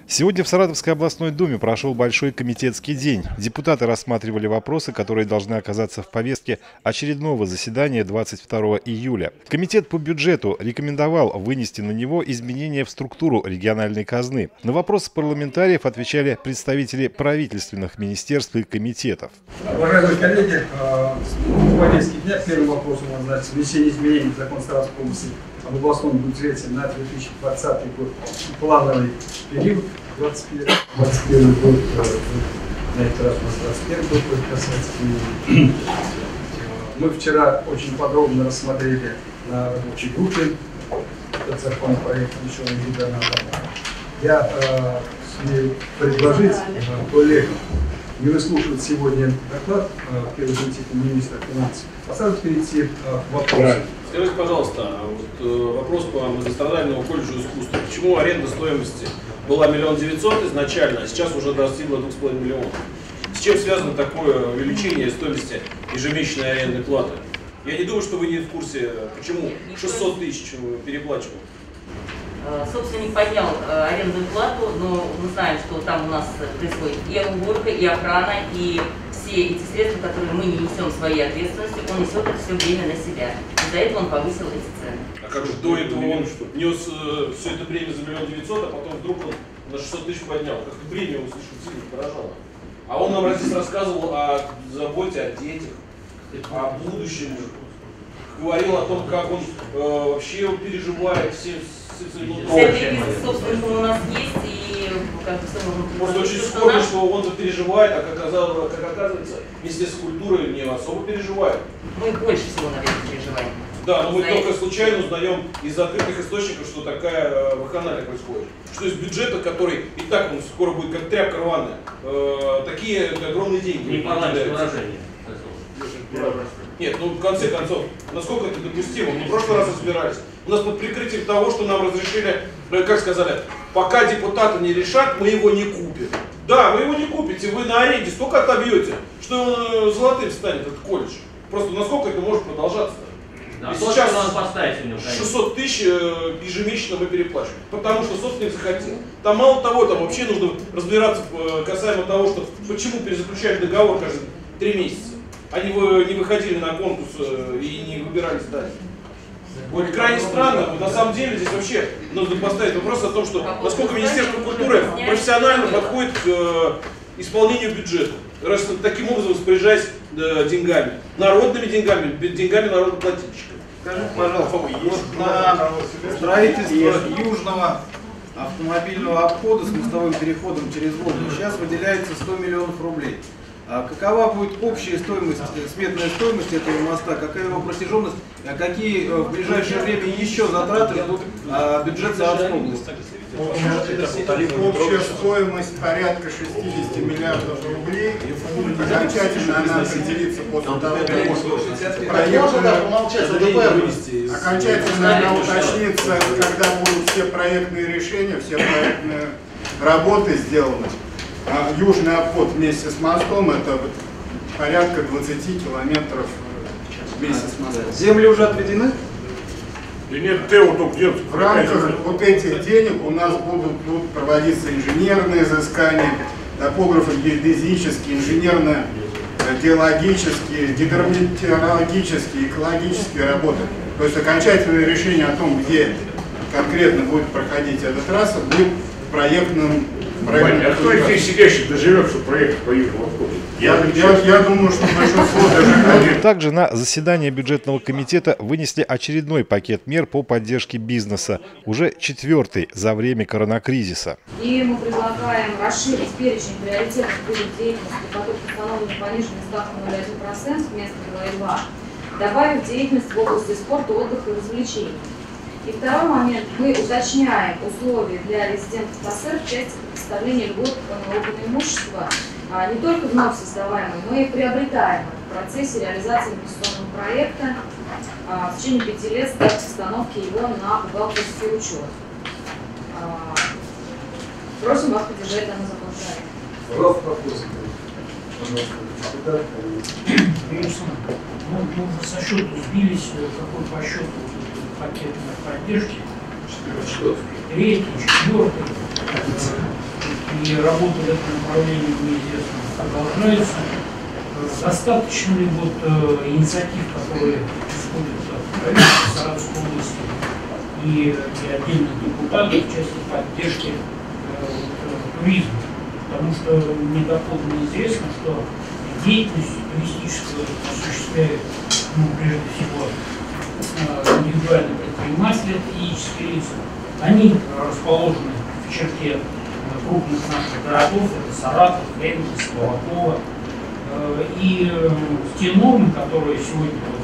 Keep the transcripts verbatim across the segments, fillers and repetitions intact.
Сегодня в Саратовской областной думе прошел большой комитетский день. Депутаты рассматривали вопросы, которые должны оказаться в повестке очередного заседания двадцать второго июля. Комитет по бюджету рекомендовал вынести на него изменения в структуру региональной казны. На вопросы парламентариев отвечали представители правительственных министерств и комитетов. Уважаемые коллеги, в повестке дня первый вопрос у нас, значит, внесение изменений в закон Саратовской области об областном бюджете на две тысячи двадцатый год, плановый период, двадцать первый год, на этот раз у нас двадцать первый год будет касаться. Мы вчера очень подробно рассмотрели на рабочей группе этот законопроект, еще не видно. Я э, смею предложить э, коллегам не выслушивать сегодня доклад э, первого заместителя министра финансов, а сразу перейти э, к вопросу. Скажите, пожалуйста, вот, э, вопрос по Многострадальному колледжу искусства. Почему аренда стоимости была миллион девятьсот изначально, а сейчас уже достигла двух с половиной миллионов? С чем связано такое увеличение стоимости ежемесячной арендной платы? Я не думаю, что вы не в курсе, почему шестьсот тысяч переплачивают. Собственник поднял арендную плату, но мы знаем, что там у нас происходит и уборка, и охрана, и все эти средства, которые мы не несем своей ответственности, он несет это все время на себя. Из-за этого он повысил эти цены. А как же до этого он нес э, все это бремя за миллион девятьсот, а потом вдруг он на шестьсот тысяч поднял? Как-то бремя его слишком сильно поражало. А он нам здесь рассказывал о заботе о детях, о будущем, говорил о том, как он э, вообще переживает все. Вся переписка с собственником у нас есть, и как бы все можно... Просто очень скоро, что он-то переживает, а как, оказалось, как оказывается, Министерство культуры не особо переживает. Мы больше всего, наверное, переживаем. Да, но мы За только это... случайно узнаем из открытых источников, что такая вакханалия происходит. Что из бюджета, который и так он скоро будет как тряпка рваная, э, такие огромные деньги. Не понравилось выражение. Нет, ну в конце концов, насколько это допустимо? Мы в прошлый раз разбирались. У нас под прикрытием того, что нам разрешили, как сказали, пока депутаты не решат, мы его не купим. Да, вы его не купите, вы на аренде столько отобьете, что он золотым станет, этот колледж. Просто насколько это может продолжаться? Да, сейчас шестьсот тысяч ежемесячно мы переплачиваем, потому что собственник захотел. Там мало того, там вообще нужно разбираться касаемо того, что почему перезаключали договор каждые три месяца. Они не выходили на конкурс и не выбирались дальше. Вот крайне странно, на самом деле здесь вообще нужно поставить вопрос о том, что насколько Министерство культуры профессионально подходит к э, исполнению бюджета, раз таким образом распоряжаясь э, деньгами, народными деньгами, деньгами народоплательщиков. Скажите, пожалуйста, вот на строительство южного автомобильного обхода с мостовым переходом через Волгу сейчас выделяется сто миллионов рублей. А какова будет общая стоимость, сметная стоимость этого моста, какая его протяженность, а какие в ближайшее время еще затраты ждут а, бюджет Саратовской области? Общая стоимость порядка шестидесяти миллиардов рублей. Окончательно она определится после того, как окончательно она уточнится, когда будут все проектные решения, все проектные работы сделаны. Южный обход вместе с мостом — это порядка двадцати километров вместе с мостом. Земли уже отведены? Да нет, в рамках вот этих денег у нас будут, будут проводиться инженерные изыскания, топографо-геодезические, инженерно-геологические, гидрометеорологические, экологические работы. То есть окончательное решение о том, где конкретно будет проходить эта трасса, будет в проектном. А кто здесь сидящий доживет, что проект по южному обходу? Я, я, я думаю, что большинство доживет. Также на заседание бюджетного комитета вынесли очередной пакет мер по поддержке бизнеса, уже четвертый за время коронакризиса. И мы предлагаем расширить перечень приоритетных видов деятельности, по которым установлена пониженная ставка ноль целых один процент вместо ноль целых два процента, добавив деятельность в области спорта, отдыха и развлечений. И второй момент, мы уточняем условия для резидентов ТАСЭР в части предоставления льгот по налоговому имуществу, а не только вновь создаваемые, но и приобретаемые в процессе реализации инвестиционного проекта а, в течение пяти лет с даты установки его на бухгалтерский учет. А, просим вас поддержать данный законопроект. Пожалуйста, вопрос. Мы уже со счету сбились, какой по счету пакет поддержки. Третий, четвертый. и работа в этом направлении, мне известно, продолжается. Достаточно ли вот э, инициатив, которые исходят от правительства Саратовской области и, и отдельных депутатов в части поддержки э, вот, туризма? Потому что мне доходно известно, что деятельность туристическую осуществляют, ну, прежде всего, э, индивидуальные предприниматели, физические лица. Они расположены в черте крупных наших городов, это Саратов, Ленинск, Волоково. И те нормы, которые сегодня вот,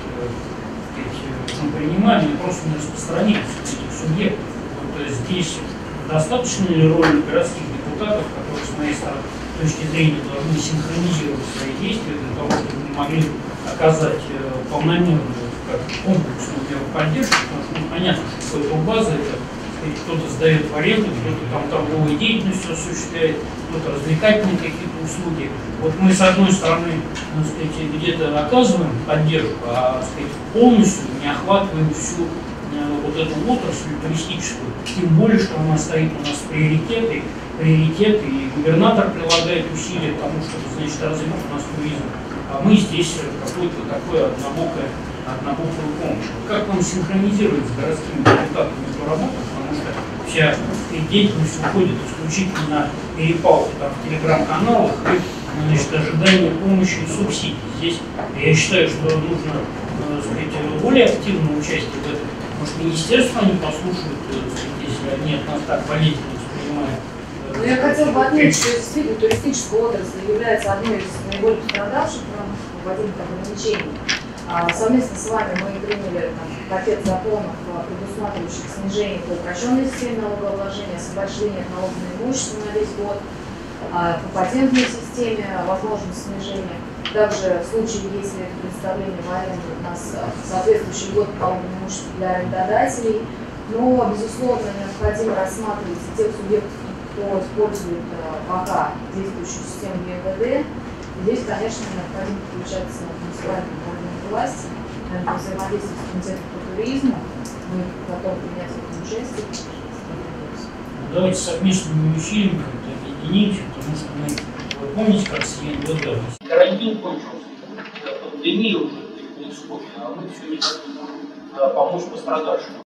мы принимаем, они просто не распространяются на этих субъектов. Вот, здесь достаточно ли роли городских депутатов, которые, с моей стороны, точки зрения, должны синхронизировать свои действия для того, чтобы мы могли оказать полномерную, как комплексную меру поддержки, потому что ну, понятно, что какая-то база, это кто-то сдает в аренду, кто-то там торговую деятельность осуществляет, кто-то развлекательные какие-то услуги. Вот мы с одной стороны, так сказать, где-то оказываем поддержку, а так сказать, полностью не охватываем всю вот эту отрасль туристическую. Тем более, что она стоит у нас в приоритете, приоритет, и губернатор прилагает усилия к тому, чтобы, значит, развить у нас туризм. А мы здесь какое-то такое однобокое, однобокую помощь. Как вам синхронизировать с городскими депутатами эту работу? Потому что вся деятельность уходит исключительно на перепалки там, в телеграм-каналах и, значит, ожидание помощи и субсидий. Здесь я считаю, что нужно, так сказать, более активное участие в этом. Может, министерство они послушают, сказать, если они от нас так болезненно воспринимают. Ну, я хотела бы отметить, что действительно туристическая отрасль является одной из наиболее пострадавших в рамках вводимых ограничений. А, совместно с вами мы приняли там, пакет законов, предусматривающих снижение по упрощенной системе налогообложения, освобождение от налогового имущества на весь год, а, по патентной системе возможность снижения. Также в случае, если это представление в аренду, у нас соответствующий год налогового имущества для арендодателей. Но, безусловно, необходимо рассматривать тех субъектов, кто использует пока действующую систему ЕГД. Здесь, конечно, необходимо включаться в муниципальную органы власти, наверное, взаимодействие с комитетом по туризму. Мы готовы принять в этом участие. Давайте совместными усилиями как-то объединимся, потому что мы, вы помните, как с ЕГД, карантин кончился, пандемия уже происходит, а мы все никак не можем помочь пострадавшим.